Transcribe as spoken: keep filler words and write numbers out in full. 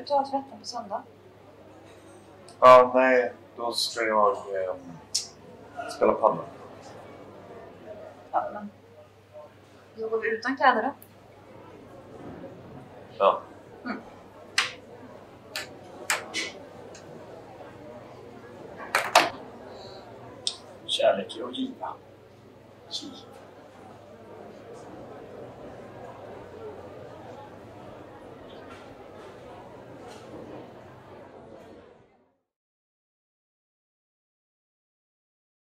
du ta tvätten på söndag? Ja, nej. Då ska jag eh, spela padel. Ja, men... Då går vi utan kläder då? Ja. Mm. Kärlek är att giva. Giva.